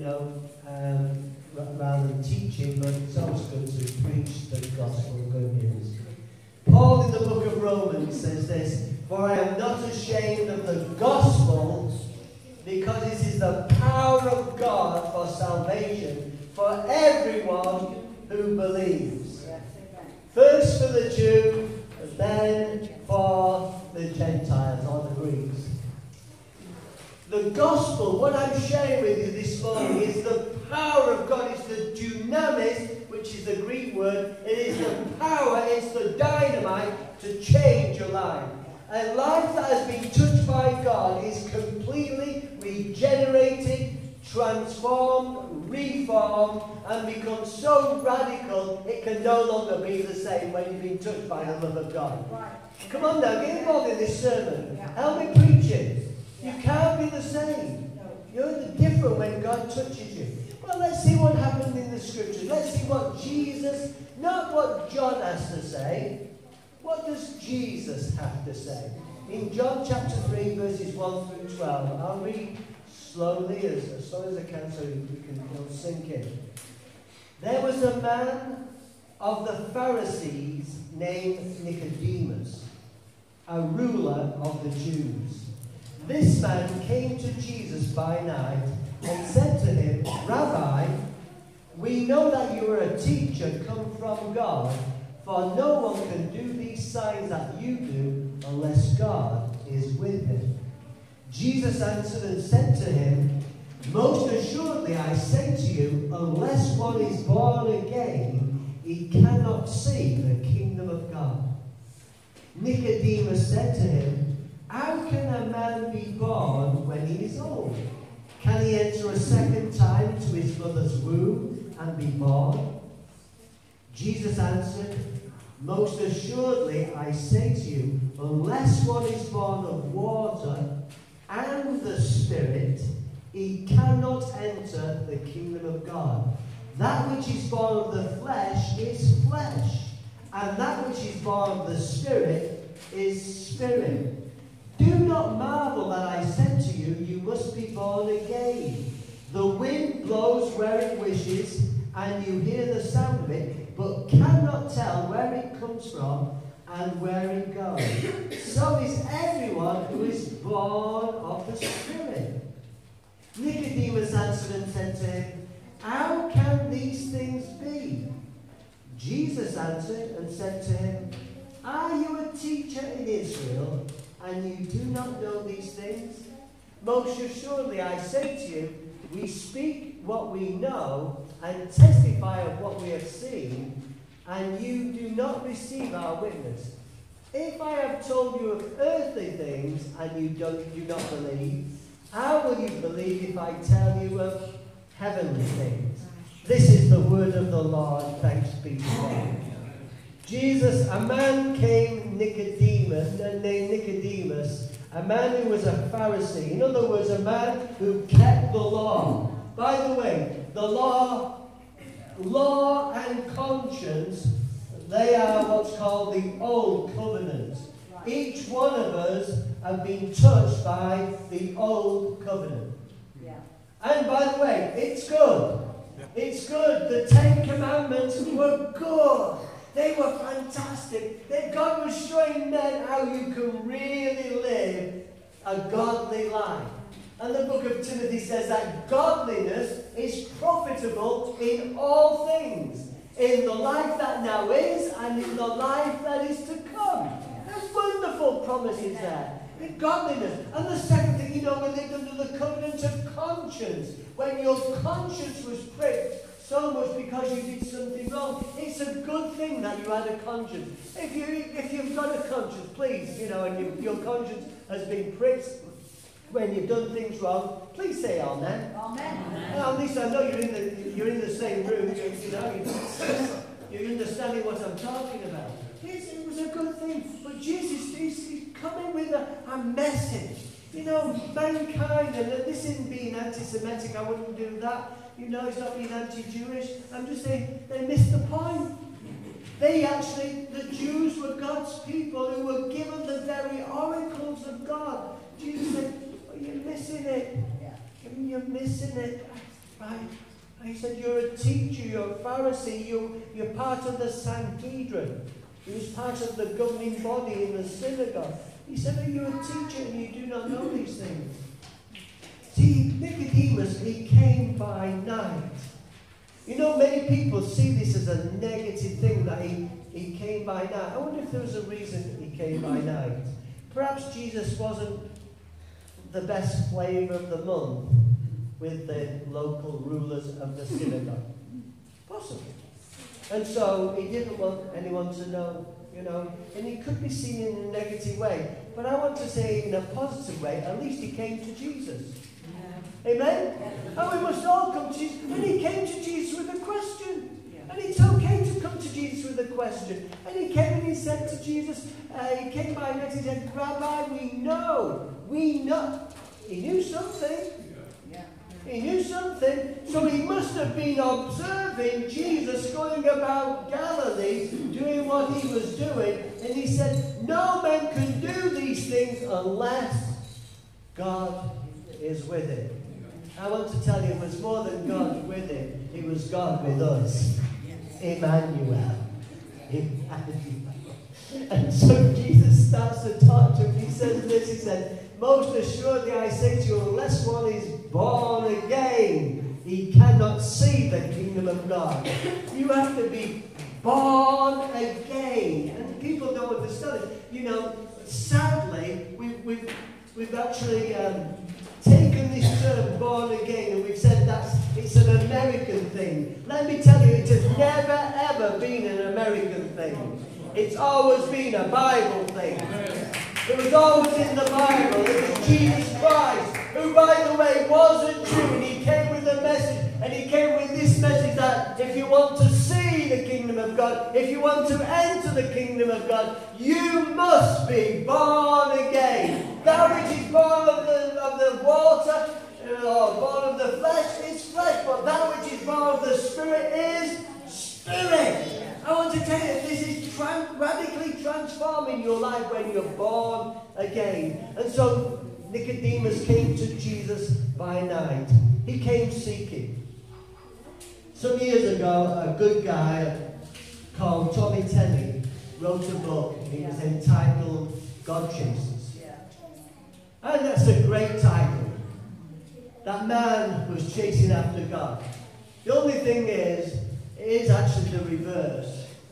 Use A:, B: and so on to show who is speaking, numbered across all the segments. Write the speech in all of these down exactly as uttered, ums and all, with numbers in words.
A: know, um, rather than teaching, but it's always good to preach the gospel of good news. Paul in the book of Romans says this, "For I am not ashamed of the gospel, because it is the power of God for salvation for everyone who believes." First for the Jew, then for the Gentiles or the Greeks. The gospel, what I'm sharing with you this morning, is the power of God. It's the dunamis, which is the Greek word. It is the power, it's the dynamite to change your life. A life that has been touched by God is completely regenerated, transformed, reformed, and becomes so radical it can no longer be the same when you've been touched by the love of God. Come on now, get involved in this sermon. Help me preach it. You can't be the same. You're different when God touches you. Well, let's see what happened in the scriptures. Let's see what Jesus, not what John has to say. What does Jesus have to say? In John chapter three, verses one through twelve, I'll read slowly, as, as slow as I can, so we can you know, sink in. There was a man of the Pharisees named Nicodemus, a ruler of the Jews. This man came to Jesus by night and said to him, "Rabbi, we know that you are a teacher come from God, for no one can do these signs that you do unless God is with him." Jesus answered and said to him, "Most assuredly I say to you, unless one is born again, he cannot see the kingdom of God." Nicodemus said to him, "How can a man be born when he is old? Can he enter a second time into his mother's womb and be born?" Jesus answered, "Most assuredly I say to you, unless one is born of water and the Spirit, he cannot enter the kingdom of God. That which is born of the flesh is flesh, and that which is born of the Spirit is spirit. Do not marvel that I said to you, you must be born again. The wind blows where it wishes, and you hear the sound of it, but cannot tell where it comes from and where it goes. So is everyone who is born of the Spirit." Nicodemus answered and said to him, "How can these things be?" Jesus answered and said to him, "Are you a teacher in Israel, and you do not know these things? Most assuredly I say to you, we speak what we know and testify of what we have seen, and you do not receive our witness. If I have told you of earthly things and you don't, do not believe, how will you believe if I tell you of heavenly things?" This is the word of the Lord. Thanks be to God. Jesus, a man came, Nicodemus, named Nicodemus, a man who was a Pharisee. In other words, a man who kept the law. By the way, the law, law and conscience, they are what's called the Old Covenant. Each one of us have been touched by the Old Covenant. Yeah. And by the way, it's good. Yeah. It's good. The Ten Commandments were good. They were fantastic. That God was showing men how you can really live a godly life. And the book of Timothy says that godliness is profitable in all things. In the life that now is and in the life that is to come. There's wonderful promises there. In godliness. And the second thing, you know, we lived under the covenant of conscience. When your conscience was pricked so much because you did something wrong. It's a good thing that you had a conscience. If, you, if you've got a conscience, please, you know, and you, your conscience has been pricked when you've done things wrong, please say amen. Amen. Well, at least I know you're in the, you're in the same room, you, you know, you're understanding what I'm talking about. Yes, it was a good thing. But Jesus, he's, he's coming with a, a message. You know, mankind, and this isn't being anti-Semitic, I wouldn't do that. You know, it's not being anti-Jewish. I'm just saying they missed the point. They actually, the Jews were God's people who were given the very oracles of God. Jesus said, oh, you're missing it. You're missing it. Right? And he said, you're a teacher, you're a Pharisee, you, you're part of the Sanhedrin. He was part of the governing body in the synagogue. He said, are you a teacher and you do not know these things? See, Nicodemus, he came by night. You know, many people see this as a negative thing, that he, he came by night. I wonder if there was a reason he came by night. Perhaps Jesus wasn't the best flavour of the month with the local rulers of the synagogue. Possibly. And so he didn't want anyone to know, you know, and he could be seen in a negative way. But I want to say in a positive way, at least he came to Jesus. Yeah. Amen? Yeah. And we must all come to Jesus. And he came to Jesus with a question. Yeah. And it's okay to come to Jesus with a question. And he came and he said to Jesus, uh, he came by and he said, Rabbi, we know, we know. He knew something. He knew something, so he must have been observing Jesus going about Galilee, doing what he was doing, and he said, no man can do these things unless God is with him. I want to tell you, it was more than God with him, it was God with us. Emmanuel. Emmanuel. And so Jesus starts to talk to him, he says this, he said, most assuredly I say to you, unless one is born again, he cannot see the kingdom of God. You have to be born again. And people don't understand it. You know, sadly, we've, we've, we've actually um, taken this term, born again, and we've said that's it's an American thing. Let me tell you, it has never, ever been an American thing. It's always been a Bible thing. It was always in the Bible. It was Jesus Christ, who, by the way, wasn't Jew, and he came with a message, and he came with this message that if you want to see the kingdom of God, if you want to enter the kingdom of God, you must be born again. That which is born of the, of the water, or born of the flesh, is flesh, but that which is born of the Spirit is Spirit. I want to tell you, this is tran radically transforming your life when you're born again. And so Nicodemus came to Jesus by night. He came seeking. Some years ago, a good guy called Tommy Tenney wrote a book. It was entitled God Chasers. And that's a great title. That man was chasing after God. The only thing is, it is actually the reverse.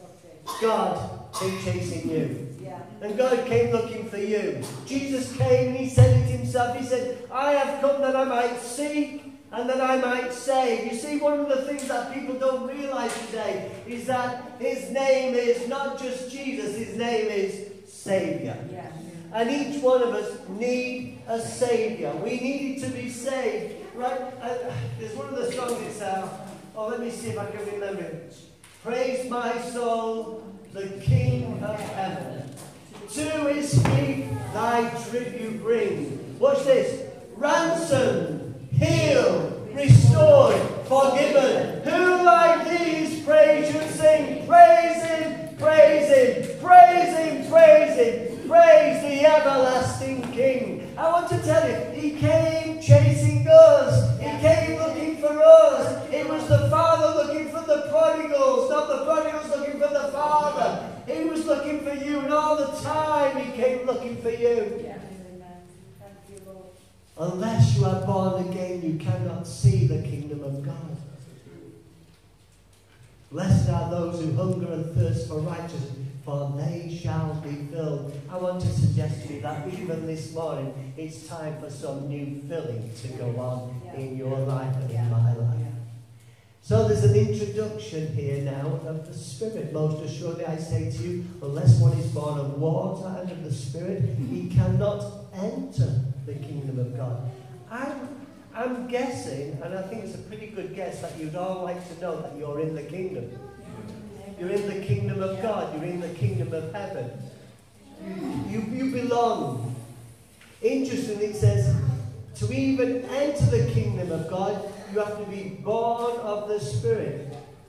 A: God came chasing you. Yeah. And God came looking for you. Jesus came and he said it himself. He said, I have come that I might seek and that I might save. You see, one of the things that people don't realize today is that his name is not just Jesus, his name is Saviour. Yeah. And each one of us need a Saviour. We need to be saved. Right? Uh, there's one of the songs that's uh, oh, let me see if I can remember it. Praise my soul, the King of heaven. To his feet thy tribute bring. Watch this. Ransomed, healed, restored, forgiven. Who like these praise you sing? Praise him, praise him, praise him, praise him. Praise the everlasting King. I want to tell you, he came chasing us. He came looking for us. It was the Father looking for the prodigals, not the prodigals looking for the Father. He was looking for you, and all the time he came looking for you. Yeah. Thank you, Lord. Unless you are born again, you cannot see the kingdom of God. Blessed are those who hunger and thirst for righteousness, for they shall be filled. I want to suggest to you that even this morning, it's time for some new filling to go on yeah. in your life and in my life. Yeah. So there's an introduction here now of the Spirit. Most assuredly I say to you, unless one is born of water and of the Spirit, he cannot enter the kingdom of God. I'm, I'm guessing, and I think it's a pretty good guess, that you'd all like to know that you're in the kingdom. You're in the kingdom of God. You're in the kingdom of heaven. You, you belong. Interestingly, it says, to even enter the kingdom of God, you have to be born of the Spirit.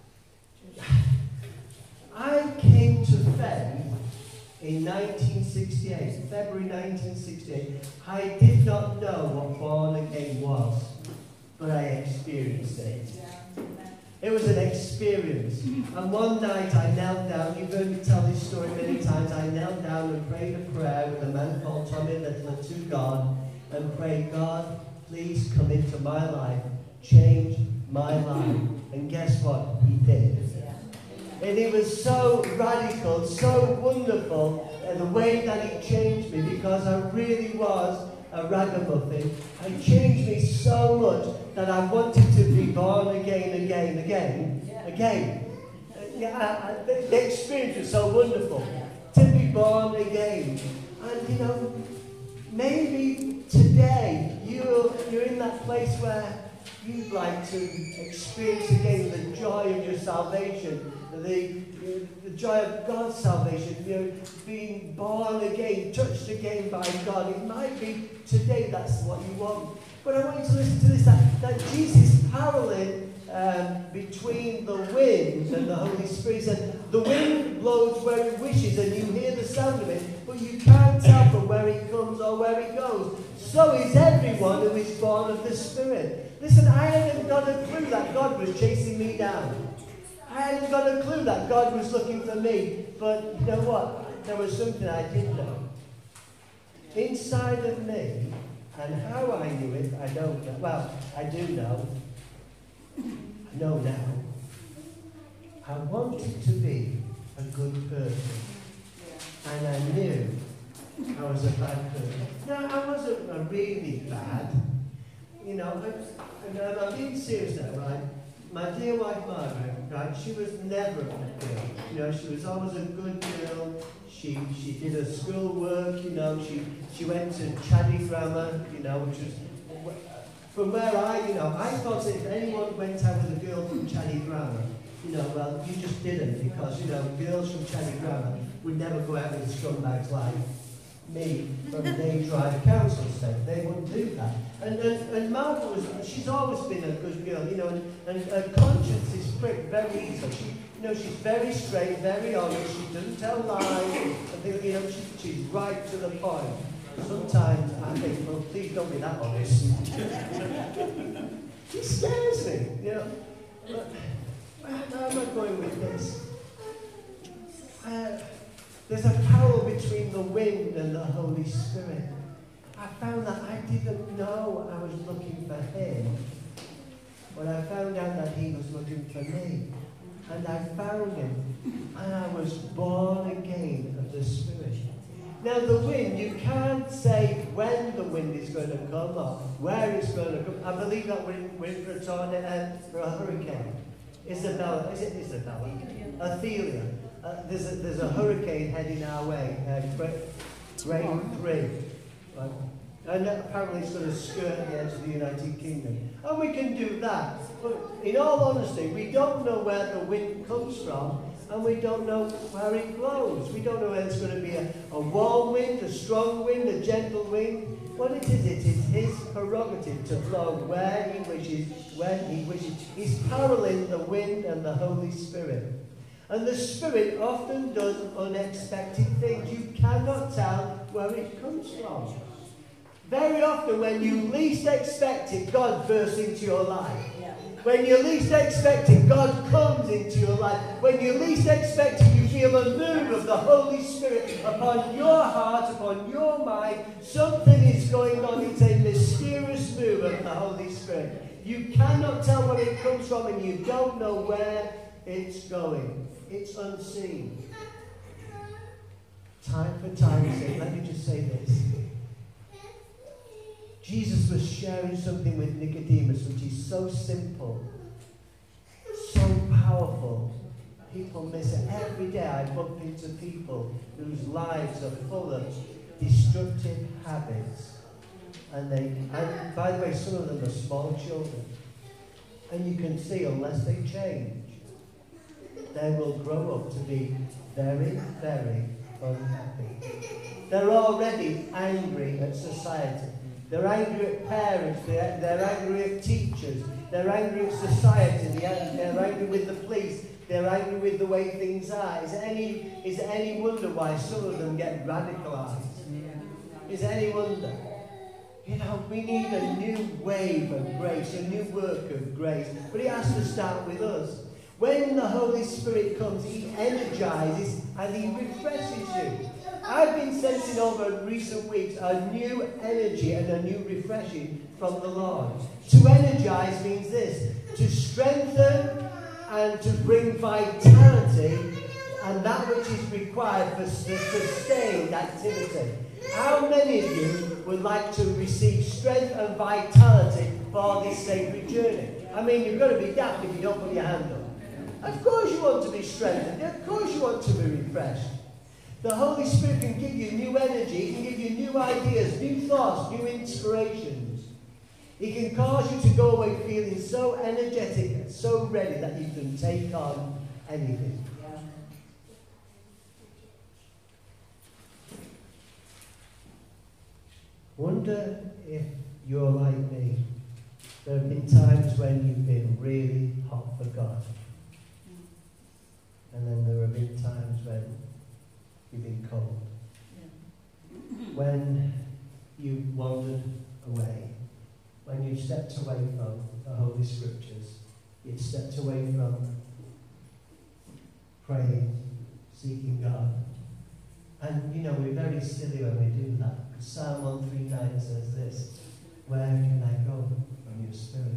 A: I came to faith in nineteen sixty-eight, February nineteen sixty-eight. I did not know what born again was. but I experienced it. It was an experience. And one night I knelt down, you've heard me tell this story many times, I knelt down and prayed a prayer with a man called Tommy Little to God, and prayed, God, please come into my life, change my life. And guess what? He did. And it was so radical, so wonderful, uh, the way that he changed me, because I really was a ragamuffin. He changed me so much that I wanted to be born again, again, again, again. Uh, yeah, I, I, the, the experience was so wonderful. To be born again. And you know, maybe today you're, you're in that place where you'd like to experience again the joy of your salvation, the, the joy of God's salvation, you know, being born again, touched again by God. It might be today that's what you want. But I want you to listen to this, that, that Jesus is paralleling um, between the wind and the Holy Spirit. He said, the wind blows where it wishes and you hear the sound of it, but you can't tell from where it comes or where it goes. So is everyone who is born of the Spirit. Listen, I hadn't got a clue that God was chasing me down. I hadn't got a clue that God was looking for me. But you know what? There was something I did know. Inside of me, and how I knew it, I don't know. Well, I do know. I know now. I wanted to be a good person. And I knew I was a bad person. No, I wasn't a really bad. You know, and I'm being serious now, right? My dear wife Margaret, right, she was never a bad girl. You know, she was always a good girl. She she did her schoolwork, you know, she, she went to Chaddy Grammar, you know, which was, from where I, you know, I thought that if anyone went out with a girl from Chaddy Grammar, you know, well, you just didn't, because, you know, girls from Chaddy Grammar would never go out with scumbags like me from Day Drive Council Estate. They wouldn't do that. And, and, and Margaret was, she's always been a good girl, you know, and, and her conscience is pricked very easily. She, you know, she's very straight, very honest, she doesn't tell lies, and they, you know, she, she's right to the point. Sometimes I think, well, please don't be that honest. She scares me, you know. But where am I going with this? Uh, there's a parallel between the wind and the Holy Spirit. I found that I didn't know I was looking for him, but I found out that he was looking for me. And I found him, and I was born again of the Spirit. Now the wind, you can't say when the wind is going to come or where it's going to come. I believe that we're in, we're in for a tornado, uh, for a hurricane. Isabella, is it Isabella? Athelia. Uh, there's, a, there's a hurricane heading our way, uh, grade three. Right? And apparently it's going to skirt the edge of the United Kingdom. And we can do that. But in all honesty, we don't know where the wind comes from, and we don't know where it blows. We don't know whether it's going to be a, a warm wind, a strong wind, a gentle wind. What it is, it is his prerogative to blow where he wishes, when he wishes. He's paralleling the wind and the Holy Spirit. And the Spirit often does unexpected things. You cannot tell where it comes from. Very often when you least expect it, God bursts into your life. When you least expect it, God comes into your life. When you least expect it, you feel a move of the Holy Spirit upon your heart, upon your mind. Something is going on. It's a mysterious move of the Holy Spirit. You cannot tell where it comes from, and you don't know where it's going. It's unseen. Time for time's sake, let me just say this. Jesus was sharing something with Nicodemus which is so simple, so powerful. People miss it. Every day I bump into people whose lives are full of destructive habits. And they, and by the way, some of them are small children. And you can see, unless they change, they will grow up to be very, very unhappy. They're already angry at society. They're angry at parents, they're, they're angry at teachers, they're angry at society, they're, they're angry with the police, they're angry with the way things are. Is it any, is it any wonder why some of them get radicalized? Is it any wonder? You know, we need a new wave of grace, a new work of grace. But it has to start with us. When the Holy Spirit comes, He energizes and He refreshes you. I've been sensing over recent weeks a new energy and a new refreshing from the Lord. To energize means this: to strengthen and to bring vitality and that which is required for sustained activity. How many of you would like to receive strength and vitality for this sacred journey? I mean, you've got to be daft if you don't put your hand up. Of course you want to be strengthened. Of course you want to be refreshed. The Holy Spirit can give you new energy. He can give you new ideas, new thoughts, new inspirations. He can cause you to go away feeling so energetic and so ready that you can take on anything. Wonder if you're like me. There have been times when you've been really hot for God. And then there have been times when you've been cold. Yeah. When you wandered away. When you stepped away from the Holy Scriptures. You stepped away from praying, seeking God. And, you know, we're very silly when we do that. Psalm one thirty-nine says this: where can I go from your Spirit?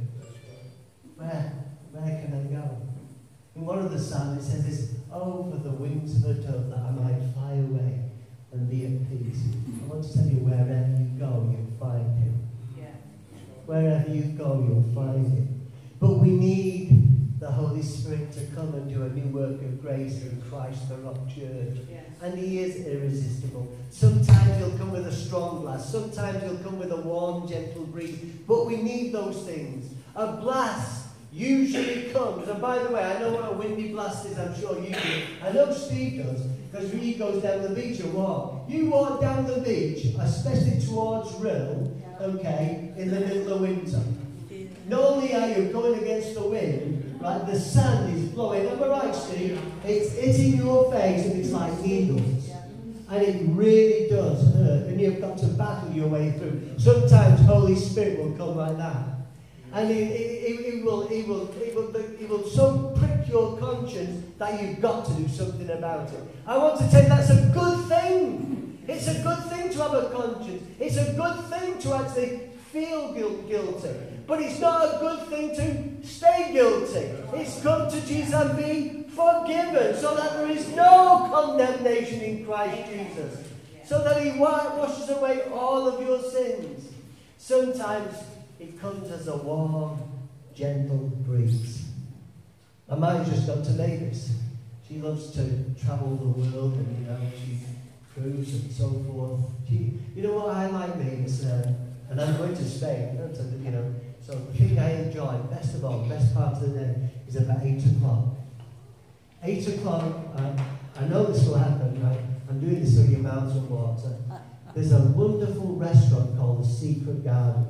A: Where? Where can I go? In one of the Psalms it says this: oh, for the wings of a dove, that I might fly away and be at peace. I want to tell you, wherever you go, you'll find Him. Yeah. Wherever you go, you'll find Him. But we need the Holy Spirit to come and do a new work of grace in Christ the Rock Church. Yes. And He is irresistible. Sometimes He'll come with a strong blast. Sometimes He'll come with a warm, gentle breeze. But we need those things. A blast usually comes. And by the way, I know what a windy blast is. I'm sure you do. I know Steve does, because when he goes down the beach and walk. You walk down the beach, especially towards Rill, okay, in the middle of winter. Not only are you going against the wind, right, the sand is blowing. Am I right, Steve? It's hitting your face and it's like needles. And it really does hurt. And you've got to battle your way through. Sometimes Holy Spirit will come like that. And it, it, it, will, it, will, it, will, it will so prick your conscience that you've got to do something about it. I want to tell you that's a good thing. It's a good thing to have a conscience. It's a good thing to actually feel guilty. But it's not a good thing to stay guilty. It's come to Jesus and be forgiven so that there is no condemnation in Christ Jesus. So that He washes away all of your sins. Sometimes it comes as a warm, gentle breeze. My mind just got to Mavis. She loves to travel the world and, you know, she cruises and so forth. She, you know what I like, Mavis? Uh, and I'm going to Spain, you know. So the thing I enjoy, best of all, the best part of the day, is about eight o'clock. Eight o'clock, uh, I know this will happen, right? I'm doing this with your mountain water. There's a wonderful restaurant called The Secret Garden.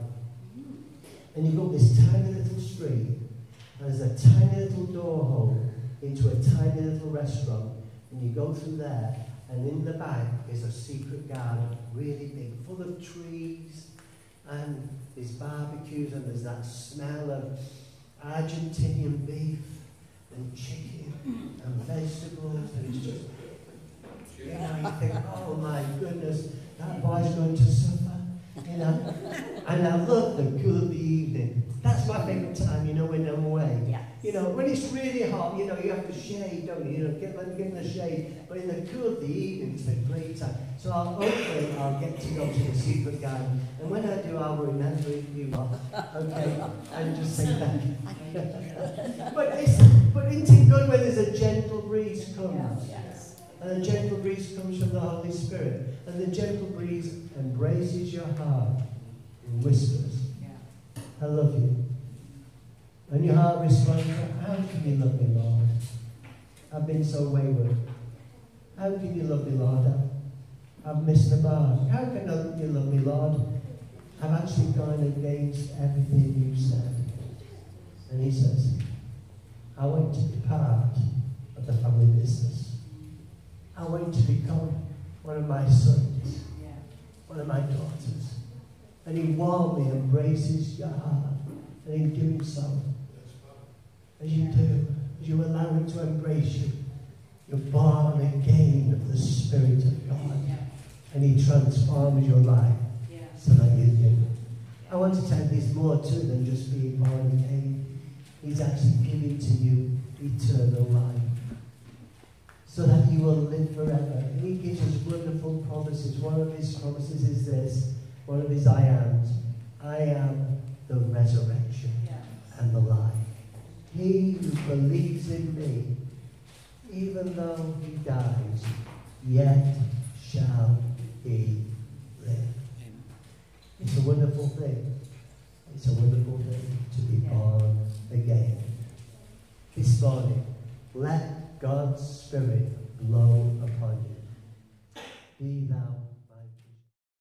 A: And you've got this tiny little street, and there's a tiny little door hole into a tiny little restaurant. And you go through there, and in the back is a secret garden, really big, full of trees, and there's barbecues, and there's that smell of Argentinian beef and chicken and vegetables, and it's just, you know, you think, oh my goodness, that boy's going to suffer, you know. And I love the cool of the evening. That's my favourite time, you know, when I'm away. Yeah. You know, when it's really hot, you know, you have to shade, don't you? You know, get, get in the shade. But in the cool of the evening, it's a great time. So I'll, hopefully I'll get to go to the secret garden. And when I do, I'll remember you lot, okay? And just say thank you. but, it's, but isn't it good when there's a gentle breeze comes? Yes. And a gentle breeze comes from the Holy Spirit. And the gentle breeze embraces your heart and whispers, yeah. I love you. And your heart responds, how can you love me, Lord? I've been so wayward. How can you love me, Lord? I've missed the mark. How can you love me, Lord? I've actually gone against everything you said. And He says, I want to be part of the family business. I want to become one of my sons, yeah. one of my daughters. And he warmly embraces your heart. And in doing so, as you do, as you allow him to embrace you, you're born again of the Spirit of God. And he transforms your life so that you live. I want to tell you there's more to it than just being born again. He's actually giving to you eternal life, so that you will live forever. And he gives us wonderful promises. One of his promises is this, one of his I ams. I am the resurrection and the life. He who believes in me, even though he dies, yet shall he live. It's a wonderful thing. It's a wonderful thing to be born again. This morning, let God's Spirit blow upon you. Be thou